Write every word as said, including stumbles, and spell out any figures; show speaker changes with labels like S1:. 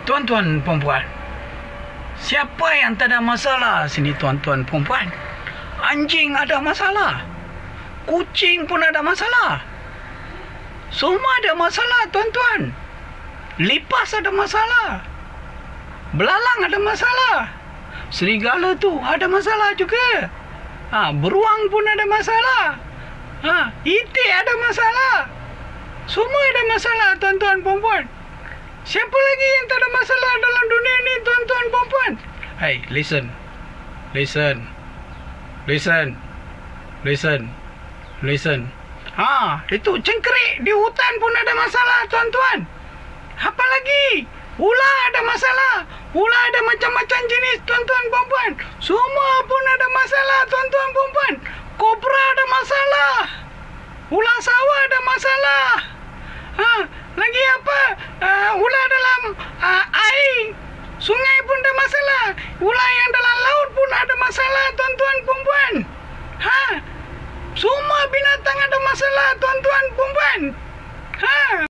S1: Tuan-tuan perempuan, siapa yang tak ada masalah sini tuan-tuan perempuan? Anjing ada masalah, kucing pun ada masalah, semua ada masalah tuan-tuan. Lipas ada masalah, belalang ada masalah, serigala tu ada masalah juga. Ha, beruang pun ada masalah. Ha, itik ada masalah. Semua ada masalah tuan-tuan perempuan. Siapa lagi yang tak ada masalah dalam dunia ni tuan-tuan perempuan? Hey, listen. Listen. Listen. Listen. Listen. Ha, itu cengkerik di hutan pun ada masalah tuan-tuan. Apa lagi? Ular ada masalah. Ular ada macam-macam jenis tuan-tuan perempuan. Semua pun ada masalah tuan-tuan perempuan. Kobra ada masalah. Ular sawah ada masalah. Ha, lagi apa? Uh, ular dalam uh, air, sungai pun ada masalah. Ular yang dalam laut pun ada masalah tuan-tuan perempuan. Ha, semua binatang ada masalah tuan-tuan perempuan. Ha.